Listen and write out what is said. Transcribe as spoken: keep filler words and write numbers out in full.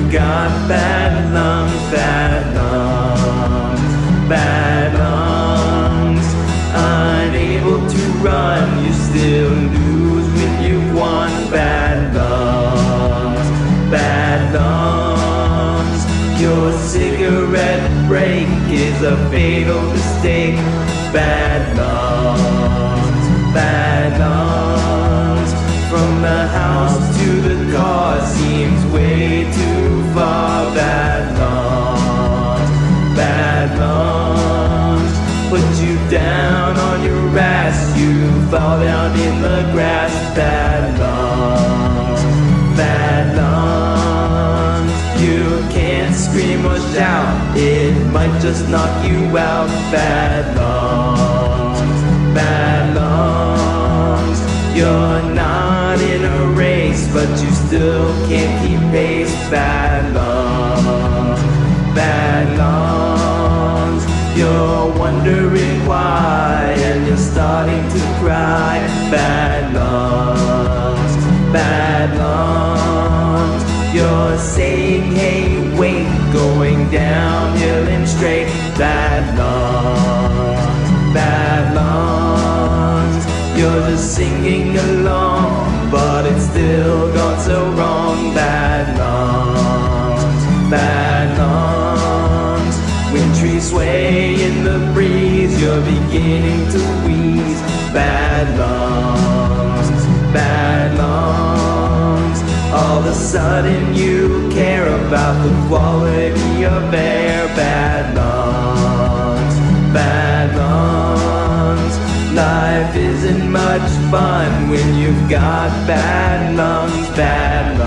you've got bad lungs, bad lungs, bad lungs. Unable to run, you still lose when you've won. Bad lungs, bad lungs. Your cigarette break is a fatal mistake. Bad lungs, bad lungs. From the house to the car seems way too far. Bad lungs, bad lungs. Put you down on your ass, you fall down in the grass. Bad lungs, bad lungs. You can't scream or shout, it might just knock you out. Bad lungs, bad lungs. You're not in a race, but you still can't keep pace. Bad lungs, bad lungs. You're wondering why, and you're starting to cry. Bad lungs, bad lungs. You're saying, hey, wait, going downhill and straight. Bad lungs, bad lungs. You're just singing along, but it's still gone so wrong. Bad lungs, bad lungs. When trees sway in the breeze, you're beginning to wheeze. Bad lungs, bad lungs. All of a sudden you care about the quality of air. Bad lungs, bad lungs. Life isn't much fun when you've got bad lungs, bad lungs.